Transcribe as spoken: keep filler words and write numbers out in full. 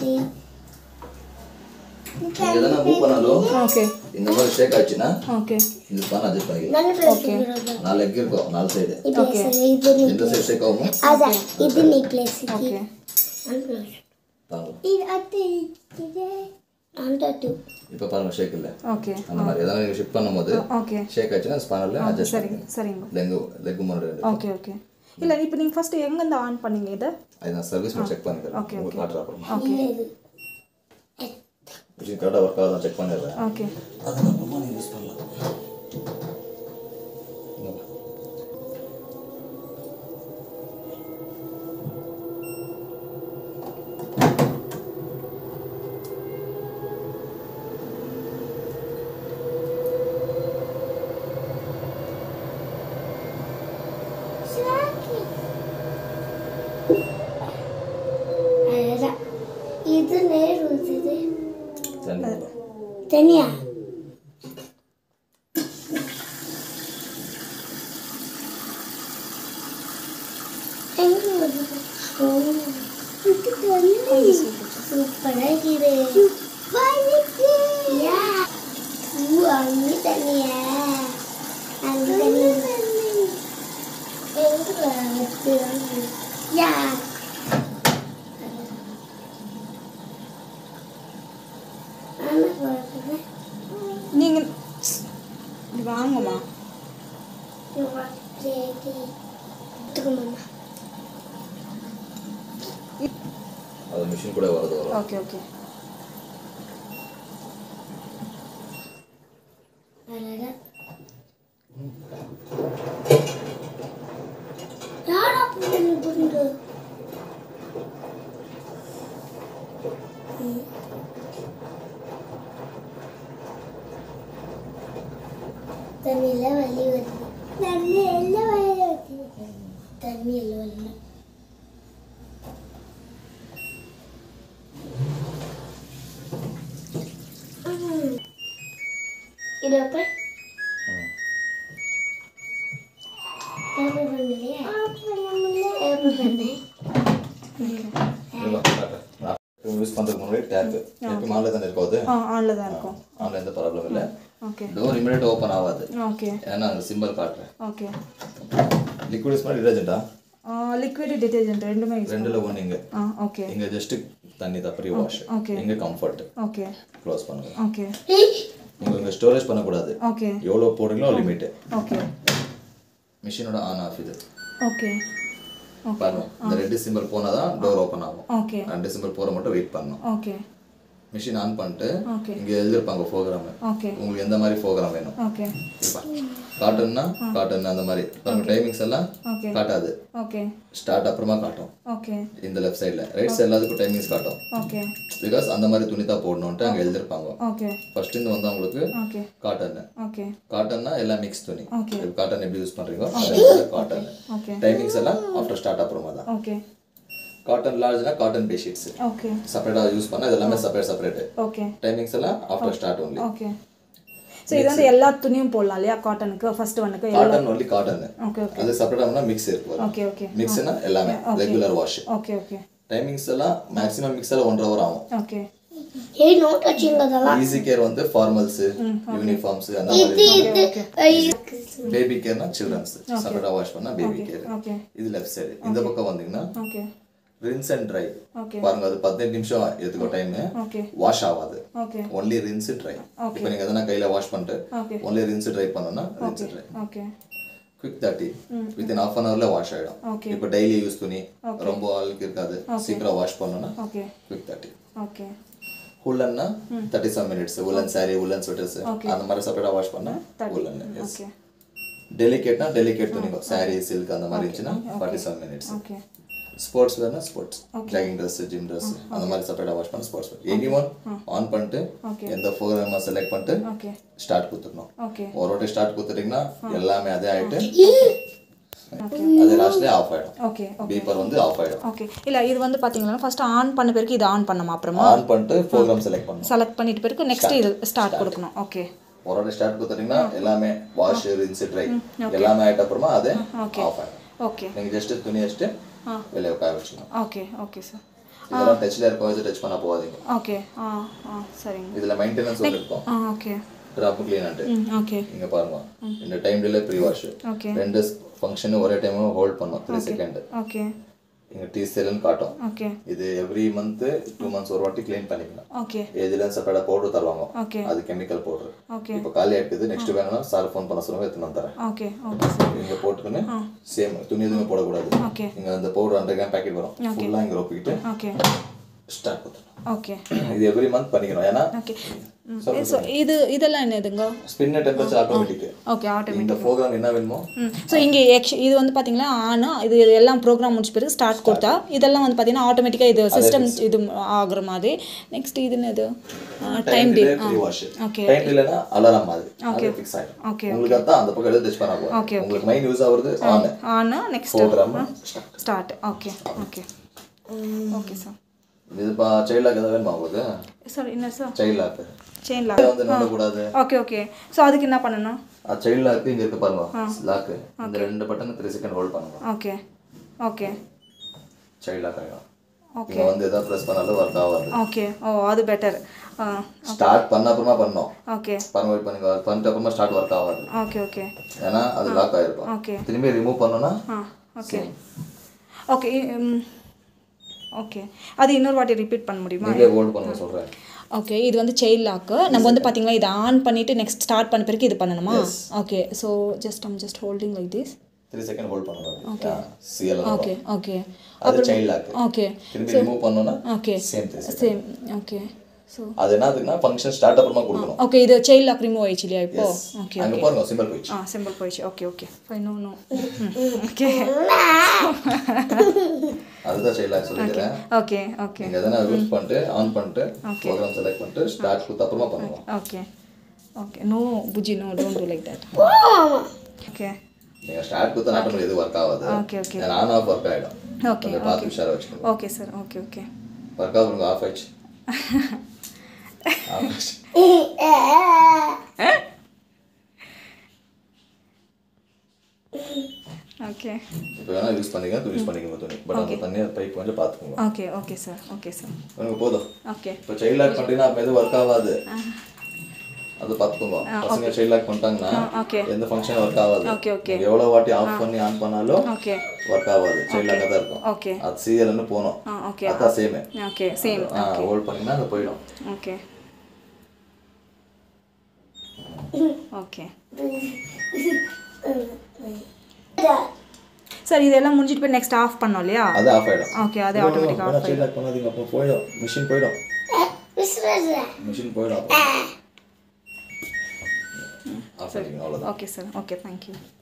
எதனா மூவ் பண்ணாலும் ஓகே இந்த மாதிரி ஷேக் ஆச்சுனா ஓகே இந்த ஸ்பான் அட்ஜஸ்ட் பண்ணிக்கலாம் ஓகே நாலு லெக் இருக்கும் நாலு சைடு ஓகே இந்த சைடு ஷேக் ஆகும் அத இது நீ பிளேஸ் ஓகே இது அத்தை இது அந்த டூ இப்போ பாருங்க ஷேக் இல்ல ஓகே அந்த மாதிரி எதனா நீங்க ஷிஃப்ட் பண்ணும்போது ஓகே ஷேக் ஆச்சுனா ஸ்பானர்ல அட்ஜஸ்ட் சரி சரிங்க லெக் லெக் முன்னாடி ஓகே ஓகே இல்ல இப்போ நீங்க ஃபர்ஸ்ட் எங்க இருந்து ஆன் பண்ணீங்க இத அத நான் சர்வீஸ் செக் பண்ணிக்கிறேன் ஓகே ஓகே காட்றா அப்புறம் ஓகே இது கரெக்ட்டா வர்க் ஆகுதா செக் பண்ணிடுறேன் ஓகே அதுக்கு அப்புறமா நீ யூஸ் பண்ணலாம் இது நேர் ஊத்துது தனியா சூப்பரா இருக்குது அங்கே தண்ணியா அங்கே தண்ணி யா நீங்க வாங்கம்மா அது மிஷின் கூட வருது ஓகே ஓகே யாரா புரிந்து புரிந்து தண்ணியில வலி வருது தண்ணி எல்லாம் வலி வருது தண்ணி எல்லாம் வலி இது அப்ப ஏப்ப பண்ணலையே ஏப்ப பண்ணேன் யூஸ் பண்றதுக்கு முன்னாடி டேப் எப்பவும் ஆன்ல தான் இருக்கும் அது ஆன்ல தான் இருக்கும் ஆன்ல எந்த ப்ராப்ளம் இல்ல ஓகே டோர் இமிடியேட் ஓபன் ஆகாது ஓகே ஏன்னா அந்த சிம்பல் காட்றேன் ஓகே லிக்விட் ஸ்மார்ட் டிடர்ஜென்ட்டா லிக்விட் டிடர்ஜென்ட் ரெண்டுமே ரெண்டுல ஒன்னு இங்க ஓகே இங்க ஜஸ்ட் தண்ணி தான் ப்ரீ வாஷ் இங்க கம்ஃபர்ட் ஓகே க்ளோஸ் பண்ணுங்க ஓகே நீங்க இங்க ஸ்டோரேஜ் பண்ண கூடாது ஓகே எவ்வளவு போடுறீங்களோ லிமிட் ஓகே மிஷினோட ஆன் ஆஃப் இது ஓகே பாருங்க இந்த ரெட் சிம்பல் போனா தான் டோர் ஓபன் ஆகும் ஓகே ரெட் சிம்பல் போற மட்டும் வெயிட் பண்ணனும் ஓகே மிஷின் ஆன் பண்ணிட்டு இங்க எழுதிருப்பாங்க ப்ரோகிராம் ஓகே உங்களுக்கு எந்த மாதிரி ப்ரோகிராம் வேணும் ஓகே காட்டன்னா காட்டன் அந்த மாதிரி நம்ம டைமிங்ஸ் எல்லாம் காட்டாது ஓகே ஸ்டார்ட் அப்புறமா காட்டும் ஓகே இந்த லெஃப்ட் சைடுல ரைட் சைடுல அதுக்கு டைமிங்ஸ் காட்டும் ஓகே பிகாஸ் அந்த மாதிரி துணி தான் போடணும்னு அங்க எழுதிருப்பாங்க ஓகே ஃபர்ஸ்ட் இந்த வந்து உங்களுக்கு ஓகே காட்டன் ஓகே காட்டன்னா எல்லாம் மிக்ஸ் துணி காட்டன் எப்படி யூஸ் பண்றீங்க அது காட்டன் ஓகே டைமிங்ஸ் எல்லாம் ஆஃப்டர் ஸ்டார்ட் அப்புறமா தான் okay cotton large na cotton bed sheets okay separate use panna idellame separate separate okay timings alla after start only okay so idu and ella thuniyum podalam liya cotton ku first one ku cotton only cotton okay okay adu separate amna mix irukku okay okay mix na ellame regular wash okay okay timings alla maximum mix alla one hour agum okay hey no touching adala easy care வந்து formals uniforms அந்த மாதிரி baby care na children's separate wash panna baby care okay இது left side இந்த பக்கம் வந்தீங்கன்னா okay rinse and dry பாருங்க அது பதினைந்து நிமிஷம் எடுத்துக்கோ டைம் வாஷ் ஆகாது only rinse and dry இப்போ நீங்க அதனா கையில வாஷ் பண்ணிட்டு only rinse and dry பண்ணனும்னா rinse and dry okay quick thirty within half an hour ல வாஷ் ஆயிடும் இப்போ டெய்லி யூஸ் பண்ணி ரொம்ப ஆளுக்கு இருக்காது சீக்கிரம் வாஷ் பண்ணனும்னா quick thirty okay woolen na thirty-seven minutes woolen saree woolen sweaters அந்த மாதிரி செப்பரேட்டா வாஷ் பண்ணா woolen yes okay delicate na delicate துணி saree silk அந்த மாதிரி இருந்துச்சுனா forty-seven minutes okay sports wear na sports jogging dress gym dress அந்த மாதிரி செப்பரேட்டா வாஷ் பண்ண sports wear anyone on பண்ணிட்டு எந்த program செலக்ட் பண்ணிட்டு ஸ்டார்ட் கொடுத்துறணும் ஓகே ஒரு வாட்டி ஸ்டார்ட் கொடுத்துட்டீங்கன்னா எல்லாமே அதே ஆயிட்டு அது லாஸ்ட்ல ஆஃப் ஆயிடும் ஓகே பீப்பர் வந்து ஆஃப் ஆயிடும் ஓகே இல்ல இது வந்து பாத்தீங்கன்னா ஃபர்ஸ்ட் ஆன் பண்ண பிறகு இது ஆன் பண்ணனும் அப்புறமா ஆன் பண்ணிட்டு program செலக்ட் பண்ணனும் செலக்ட் பண்ணிட்ட பிறகு நெக்ஸ்ட் இது ஸ்டார்ட் கொடுக்கணும் ஓகே ஒரு வாட்டி ஸ்டார்ட் கொடுத்துட்டீங்கன்னா எல்லாமே வாஷ் ரின்ஸ் ட்ரை எல்லாமே ஆயிட்ட அப்புறமா அது ஆஃப் ஆயிடும் ஓகே நீங்க ஜஸ்ட் துணி வச்சிட்டு வெளிய காய வச்சுக்கணும் ஓகே ஓகே சார் இதெல்லாம் டச்ல இருக்க வச்சு டச் பண்ண போகாதீங்க. ஓகே ஆ ஆ சரிங்க. இதுல மெயின்டெனன்ஸ் வந்து இருக்கும். ஆ ஓகே. ட்ராப் க்ளீன் ஆண்டு. ஓகே. இங்க பாருங்க. இந்த time delay pre wash. Okay. ரெண்டு ஃபங்க்ஷன் ஒரே டைம்ல ஹோல்ட் பண்ணனும் three செகண்ட். ஓகே. இங்க டீ செல்னு காட்டும். ஓகே. இது எவ்ரி மந்த் two மந்த்ஸ் ஒரு வாட்டி க்ளீன் பண்ணிக்கலாம். ஓகே. இதுல செப்பரேட்டா பவுடர் தருவாங்க. ஓகே. அது கெமிக்கல் பவுடர். ஓகே. இப்போ காலி ஆயிடுது. நெக்ஸ்ட் வேணும்னா சார் ஃபோன் பண்ண சொல்லுங்க எடுத்து வந்து தரேன். ஓகே. Okay sir. இங்க போட்டுக்கணும். சேம் துணி எதுவும் போட கூடாது. ஓகே. இங்க அந்த powder one hundred gram packet வரும். ஃபுல்லா இங்க ரொப்பிட்டு ஓகே. ஸ்டார்ட் பண்ணனும். ஓகே. இது எவ்ரி மந்த் பண்ணிக்கணும். ஏனா ஓகே. சோ இது இதெல்லாம் என்னதுங்க? Spin temperature automatic. Okay automatic. இந்த ப்ரோகிராம் என்ன வேணுமோ. சோ இங்க இது வந்து பாத்தீங்களா ஆனா இது எல்லாம் ப்ரோகிராம் முடிஞ்ச பிறகு ஸ்டார்ட் கொடுத்தா இதெல்லாம் வந்து பாத்தீங்கன்னா ஆட்டோமேட்டிக்கா இது சிஸ்டம் இது ஆகுற மாதிரி. நெக்ஸ்ட் இது என்னது? Time delay wash. Okay. Time டிலேனா அலாரம் மாதிரி. அது ஃபிக்ஸ் ஆயிடும். ஓகே. உங்களுக்கு அத அந்த பக்கம் எடுத்து டச் பண்ணா போதும். ஓகே. உங்களுக்கு மைண்ட் யூஸ் ஆவறது on. On next program start. Okay. Okay. Okay sir. இது பா சைல்ட் லாக் ஏதாவது வேணுமா உங்களுக்கு? சார் என்ன sir? Child lock. Chain lock வந்து நோண்ட கூடாது. Okay okay. சோ அதுக்கு என்ன பண்ணனும்? ஆ சைல்ட் லாக் இங்க இருக்கு பாருங்க. லாக். இந்த ரெண்டு பட்டன் three செகண்ட் ஹோல்ட் பண்ணுங்க. ஓகே. ஓகே. சைல்ட் லாக் ஆகும். ஓகே. இங்க வந்து எதா பிரஸ் பண்ணாலும் வர்க் ஆகாது. ஓகே. ஓ அது பெட்டர். ஸ்டார்ட் பண்ண அப்புறமா பண்ணனும். ஓகே. பாருங்க வெயிட் பண்ணுங்க. பண்ணிட்ட அப்புறமா ஸ்டார்ட் வர்க் ஆகாது. Okay okay. ஏனா அது லாக் ஆயிருக்கும். ஓகே. திரும்பி ரிமூவ் பண்ணனும்னா ஓகே. ஓகே. ஓகே. அது இன்னொரு வாட்டி ரிப்பீட் பண்ண முடியுமா? நீங்க ஹோல்ட் பண்ண சொல்றேன். ஓகே. இது வந்து செயின் லாக். நம்ம வந்து பாத்தீங்களா இத ஆன் பண்ணிட்டு நெக்ஸ்ட் ஸ்டார்ட் பண்ண பிறகு இது பண்ணனுமா? Okay. So just I am just holding like this. three second hold பண்ணனும். ஓகே. CL okay okay. அது செயின் லாக். ஓகே. திரும்பி ரிமூவ் பண்ணனும்னா okay. Same same okay. So அது என்னதுன்னா ஃபங்க்ஷன் ஸ்டார்ட் அப்புறமா கொடுக்கணும். ஓகே. இது செயின் லாக் ரிமூவ் ஆயிடுச்சு இல்லையா இப்போ? ஓகே. அங்க பாருங்க சிம்பிள் போயிடுச்சு. ஆ சிம்பிள் போயிடுச்சு. Okay okay. Fine no no. Okay. அதுதான் செயின் லாக் சொல்லிக்கிறேன். Okay okay. நீங்க எதனா யூஸ் பண்ணிட்டு ஆன் பண்ணிட்டு ப்ரோகிராம் செலக்ட் பண்ணிட்டு ஸ்டார்ட் கொடுத்த அப்புறமா பண்ணுங்க. ஓகே. ஓகே. நோ புஜி no don't do like that. Okay. நீங்க ஸ்டார்ட் கொடுத்தா ஆட்டோமேட்டிக்கா இது வர்க் ஆகாது. Okay okay. நான் ஆன் ஆஃப் வர்க் ஆயிடும். ஓகே. பாத்து உஷாரா வெச்சுக்கோங்க. Okay sir. Okay okay. Work ஆகுங்க ஆஃப் ஆயிடுச்சு. ஓகே. இப்போ வேணா யூஸ் பண்ணிங்க யூஸ் பண்ணிக்கங்க துணி. பட் அந்த தண்ணி பைப் கொஞ்சம் பாத்துக்கோங்க. Okay okay sir. Okay sir. உங்களுக்கு போதும். ஓகே. இப்போ சைல்ட் லாக் பண்ணினா அப்ப எது வர்க் ஆகாது. அது பாத்துக்கோங்க. பசங்க சைல்ட் லாக் பண்ணிட்டாங்கன்னா எந்த ஃபங்க்ஷன் வர்க் ஆகாது. Okay okay. எவ்வளவு வாட்டி ஆஃப் பண்ணி ஆன் பண்ணாலும் ஓகே வர்க் ஆகாது. சைல்ட் லாக் தான் இருக்கும். ஓகே. அது சிஎல்னு போணும். ஓகே. அத same. Okay same. Okay. Hold பண்ணினா அது போய்டும். ஓகே. ஓகே. சார் இதெல்லாம் முடிஞ்சிட்டு போய் நெக்ஸ்ட் ஆஃப் பண்ணோம் இல்லையா? அது ஆஃப் ஆயிடும். ஓகே. அது ஆட்டோமேட்டிக்கா ஆஃப் ஆயிடும். சைல்ட் லாக் பண்ணாதீங்க அப்போ போய்டும். மெஷின் போய்டும். மெஷின் போய்டும். ஆஃப் பண்ணிங்க அவ்வளவுதான். Okay sir. Okay. Thank you.